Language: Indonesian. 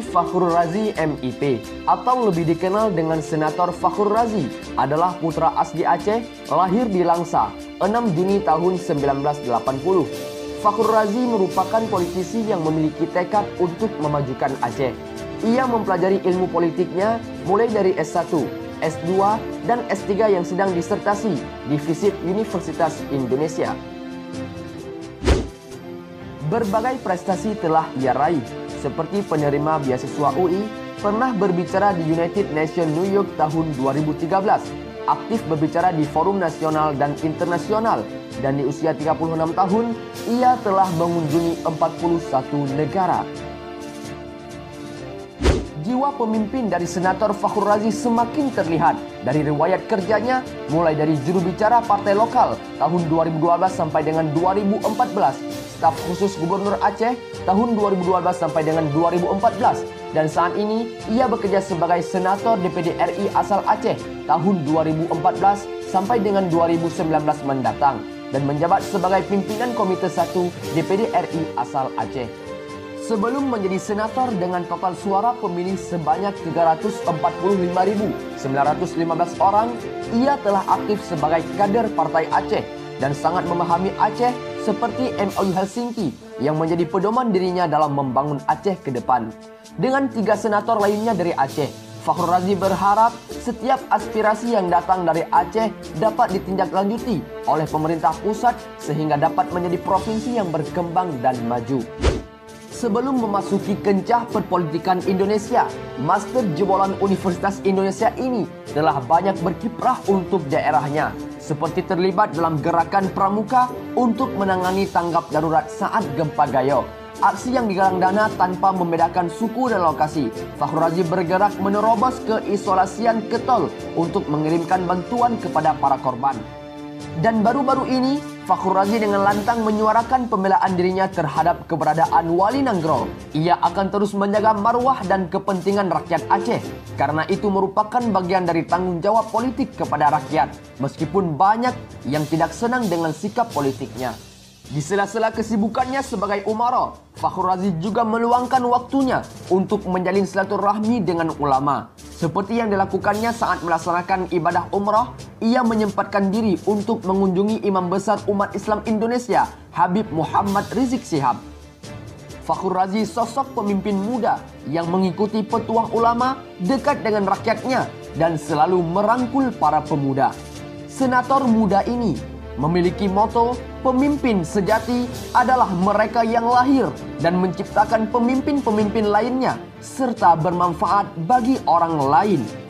Fakhrul Razi MIP atau lebih dikenal dengan Senator Fakhrul Razi adalah putra asli Aceh, lahir di Langsa 6 Juni tahun 1980. Fakhrul Razi merupakan politisi yang memiliki tekad untuk memajukan Aceh. Ia mempelajari ilmu politiknya mulai dari S1, S2, dan S3 yang sedang disertasi di FISIP Universitas Indonesia. Berbagai prestasi telah ia raih, seperti penerima beasiswa UI, pernah berbicara di United Nations New York tahun 2013, aktif berbicara di forum nasional dan internasional, dan di usia 36 tahun, ia telah mengunjungi 41 negara. Jiwa pemimpin dari Senator Fakhrul Razi semakin terlihat dari riwayat kerjanya mulai dari juru bicara partai lokal tahun 2012 sampai dengan 2014, staf khusus Gubernur Aceh tahun 2012 sampai dengan 2014, dan saat ini ia bekerja sebagai Senator DPD RI asal Aceh tahun 2014 sampai dengan 2019 mendatang dan menjabat sebagai pimpinan Komite 1 DPD RI asal Aceh. Sebelum menjadi senator dengan total suara pemilih sebanyak 345.915 orang, ia telah aktif sebagai kader Partai Aceh dan sangat memahami Aceh seperti MOU Helsinki yang menjadi pedoman dirinya dalam membangun Aceh ke depan. Dengan 3 senator lainnya dari Aceh, Fakhrul Razi berharap setiap aspirasi yang datang dari Aceh dapat ditindaklanjuti oleh pemerintah pusat sehingga dapat menjadi provinsi yang berkembang dan maju. Sebelum memasuki kencah perpolitikan Indonesia, Master Jebolan Universitas Indonesia ini telah banyak berkiprah untuk daerahnya, seperti terlibat dalam gerakan pramuka untuk menangani tanggap darurat saat gempa Gayo. Aksi yang digalang dana tanpa membedakan suku dan lokasi. Fakhrul Razi bergerak menerobos keisolasian Ketol untuk mengirimkan bantuan kepada para korban. Dan baru-baru ini, Fakhrul Razi dengan lantang menyuarakan pembelaan dirinya terhadap keberadaan Wali Nanggro. Ia akan terus menjaga marwah dan kepentingan rakyat Aceh, karena itu merupakan bagian dari tanggung jawab politik kepada rakyat, meskipun banyak yang tidak senang dengan sikap politiknya. Di sela-sela kesibukannya sebagai umara, Fakhrul Razi juga meluangkan waktunya untuk menjalin silaturahmi dengan ulama. Seperti yang dilakukannya saat melaksanakan ibadah umrah, ia menyempatkan diri untuk mengunjungi Imam Besar Umat Islam Indonesia, Habib Muhammad Rizik Syihab. Fakhrul Razi sosok pemimpin muda yang mengikuti petuah ulama, dekat dengan rakyatnya, dan selalu merangkul para pemuda. Senator muda ini memiliki moto, pemimpin sejati adalah mereka yang lahir dan menciptakan pemimpin-pemimpin lainnya serta bermanfaat bagi orang lain.